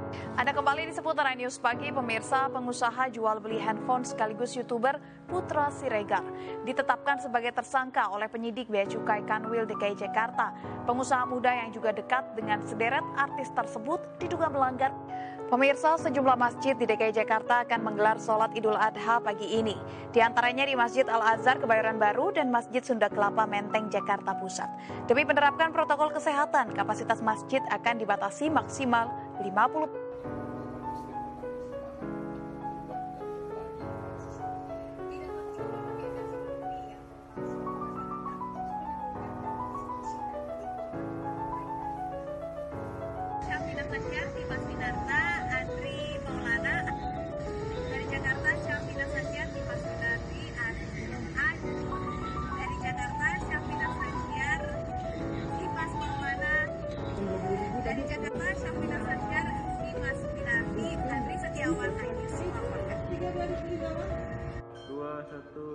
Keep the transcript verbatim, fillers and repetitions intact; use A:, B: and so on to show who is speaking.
A: Anda kembali di Seputaran News Pagi, pemirsa. Pengusaha jual beli handphone sekaligus YouTuber Putra Siregar ditetapkan sebagai tersangka oleh penyidik Bea Cukai Kanwil D K I Jakarta. Pengusaha muda yang juga dekat dengan sederet artis tersebut diduga melanggar. Pemirsa, sejumlah masjid di D K I Jakarta akan menggelar sholat Idul Adha pagi ini. Di antaranya di Masjid Al-Azhar Kebayoran Baru dan Masjid Sunda Kelapa Menteng Jakarta Pusat. Demi menerapkan protokol kesehatan, kapasitas masjid akan dibatasi maksimal lima puluh.
B: Di Masminarta, Andri Maulana. Dari Jakarta, Syafina Sanjar di Masminarti, Andri Nuhan. Dari Jakarta, Syafina Sanjar di Mas Maulana. Dari Jakarta, Syafina Sanjar di Masminarti, Andri Setiawan. Dua, satu.